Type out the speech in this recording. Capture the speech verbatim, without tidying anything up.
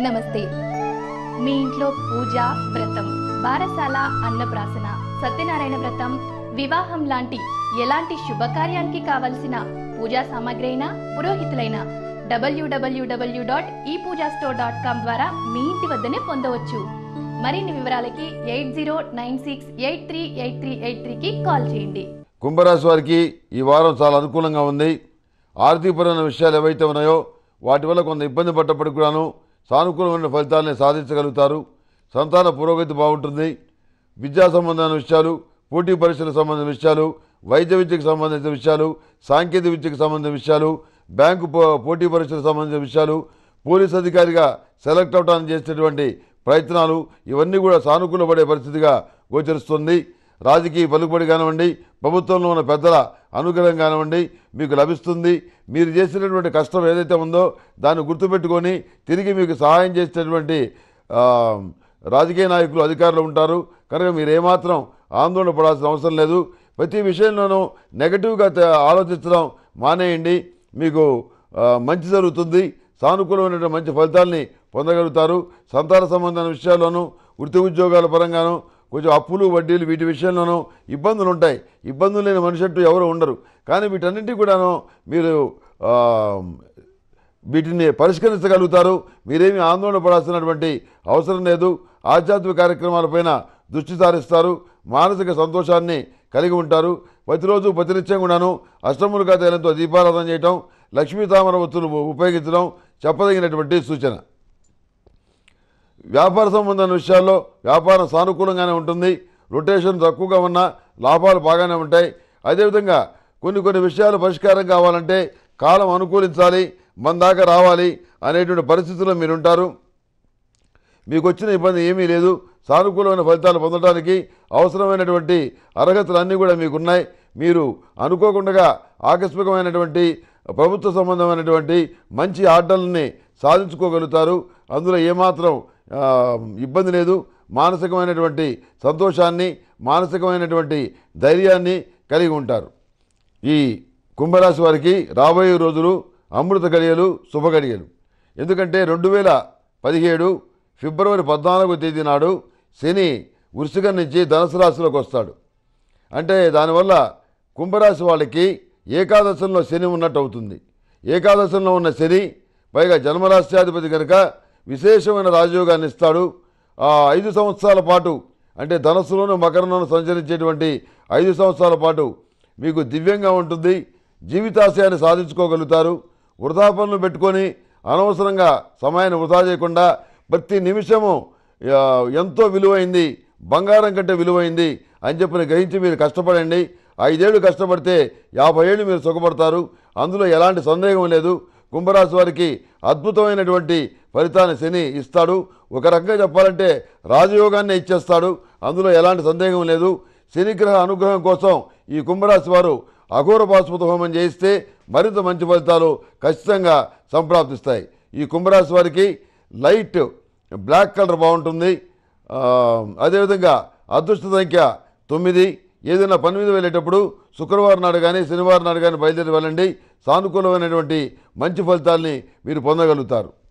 నమస్తే. మీ ఇంట్లో పూజ, వ్రతం, బారసాల, అన్నప్రాసన, సత్యనారాయణ వ్రతం, వివాహం లాంటి ఎలాంటి శుభకార్యానికి కావలసిన పూజా సామాగ్రి అయినా, పురోహితులైన డబ్ల్యూడబ్ల్యూడబ్ల్యూ డాట్ ఈ పూజా స్టోర్ డాట్ కామ్ ద్వారా మీ ఇంటి వద్దనే పొందవచ్చు. మరిన్ని వివరాలకి eight zero nine six eight three eight three eight త్రీకి కాల్ చేయండి. కుంభరాశి వారికి ఈ వారం చాలా అనుకూలంగా ఉంది. ఆర్థికపరమైన విషయాలు ఏవైతే ఉన్నాయో వాటి వల్ల కొంత ఇబ్బంది పడ్డప్పటికి కూడాను సానుకూలమైన ఫలితాలని సాధించగలుగుతారు. సంతాన పురోగతి బాగుంటుంది. విద్యా సంబంధమైన విషయాలు, పోటీ పరీక్షలకు సంబంధించిన విషయాలు, వైద్య విద్యకు సంబంధించిన విషయాలు, సాంకేతిక విద్యకు సంబంధించిన విషయాలు, బ్యాంకు పోటీ పరీక్షలకు సంబంధించిన విషయాలు, పోలీస్ అధికారిగా సెలెక్ట్ అవడానికి చేసేటువంటి ప్రయత్నాలు ఇవన్నీ కూడా సానుకూలపడే పరిస్థితిగా గోచరిస్తుంది. రాజకీయ పలుకుబడి కానివ్వండి, ప్రభుత్వంలో ఉన్న పెద్దల అనుగ్రహం కానివ్వండి మీకు లభిస్తుంది. మీరు చేసినటువంటి కష్టం ఏదైతే ఉందో దాన్ని గుర్తుపెట్టుకొని తిరిగి మీకు సహాయం చేసేటటువంటి రాజకీయ నాయకులు, అధికారులు ఉంటారు. కనుక మీరు ఏమాత్రం ఆందోళన పడాల్సిన అవసరం లేదు. ప్రతి విషయంలోనూ నెగటివ్గా ఆలోచించడం మానేయండి. మీకు మంచి జరుగుతుంది. సానుకూలమైనటువంటి మంచి ఫలితాలని పొందగలుగుతారు. సంతాన సంబంధమైన విషయాల్లోనూ, వృత్తి ఉద్యోగాల పరంగానూ, కొంచెం అప్పులు, వడ్డీలు వీటి విషయంలోనూ ఇబ్బందులు ఉంటాయి. ఇబ్బందులు లేని మనిషి అంటూ ఎవరు ఉండరు. కానీ వీటన్నింటినీ కూడాను మీరు వీటిని పరిష్కరించగలుగుతారు. మీరేమీ ఆందోళన పడాల్సినటువంటి అవసరం లేదు. ఆధ్యాత్మిక కార్యక్రమాలపైన దృష్టి సారిస్తారు. మానసిక సంతోషాన్ని కలిగి ఉంటారు. ప్రతిరోజు ప్రతినిత్యం కూడాను అష్టములుగా తైలంతో దీపారాధన చేయటం, లక్ష్మీ తామర ఒత్తులు ఉపయోగించడం చెప్పదగినటువంటి సూచన. వ్యాపార సంబంధమైన విషయాల్లో వ్యాపారం సానుకూలంగానే ఉంటుంది. రొటేషన్ తక్కువగా ఉన్నా లాభాలు బాగానే ఉంటాయి. అదేవిధంగా కొన్ని కొన్ని విషయాలు పరిష్కారం కావాలంటే కాలం అనుకూలించాలి, మన దాకా రావాలి అనేటువంటి పరిస్థితుల్లో మీరుంటారు. మీకు వచ్చిన ఇబ్బంది ఏమీ లేదు. సానుకూలమైన ఫలితాలు పొందడానికి అవసరమైనటువంటి అర్హతలు అన్నీ కూడా మీకున్నాయి. మీరు అనుకోకుండా ఆకస్మికమైనటువంటి ప్రభుత్వ సంబంధమైనటువంటి మంచి ఆర్డర్లని సాధించుకోగలుగుతారు. అందులో ఏమాత్రం ఇబ్బంది లేదు. మానసికమైనటువంటి సంతోషాన్ని, మానసికమైనటువంటి ధైర్యాన్ని కలిగి ఉంటారు. ఈ కుంభరాశి వారికి రాబోయే రోజులు అమృత గడియలు, శుభ గడియలు. ఎందుకంటే రెండు వేల పదిహేడు ఫిబ్రవరి పద్నాలుగో తేదీ నాడు శని వృశ్చికం నుంచి ధనుసు రాశిలోకి వస్తాడు. అంటే దానివల్ల కుంభరాశి వాళ్ళకి ఏకాదశంలో శని ఉన్నట్టు అవుతుంది. ఏకాదశంలో ఉన్న శని పైగా జన్మరాశ్యాధిపతి కనుక విశేషమైన రాజయోగాన్ని ఇస్తాడు. ఆ ఐదు సంవత్సరాల పాటు అంటే ధనస్సులోను మకరంలోను సంచరించేటువంటి ఐదు సంవత్సరాల పాటు మీకు దివ్యంగా ఉంటుంది. జీవితాశయాన్ని సాధించుకోగలుగుతారు. వృధా పనులు పెట్టుకొని అనవసరంగా సమయాన్ని వృధా చేయకుండా ప్రతి నిమిషము ఎంతో విలువైంది, బంగారం కంటే విలువైంది అని చెప్పి గ్రహించి మీరు కష్టపడండి. ఐదేళ్లు కష్టపడితే యాభై ఏళ్ళు మీరు సుఖపడతారు. అందులో ఎలాంటి సందేహం లేదు. కుంభరాశి వారికి అద్భుతమైనటువంటి ఫలితాన్ని శని ఇస్తాడు. ఒక రకంగా చెప్పాలంటే రాజయోగాన్ని ఇచ్చేస్తాడు. అందులో ఎలాంటి సందేహం లేదు. శనిగ్రహ అనుగ్రహం కోసం ఈ కుంభరాశి వారు అఘోర పాశుపత హోమం చేయిస్తే మరింత మంచి ఫలితాలు ఖచ్చితంగా సంప్రాప్తిస్తాయి. ఈ కుంభరాశి వారికి లైట్ బ్లాక్ కలర్ బాగుంటుంది. అదేవిధంగా అదృష్ట సంఖ్య తొమ్మిది. ఏదైనా పని మీద వెళ్ళేటప్పుడు శుక్రవారం నాడు కానీ శనివారం నాడు కానీ బయలుదేరి వెళ్ళండి. సానుకూలమైనటువంటి మంచి ఫలితాల్ని మీరు పొందగలుగుతారు.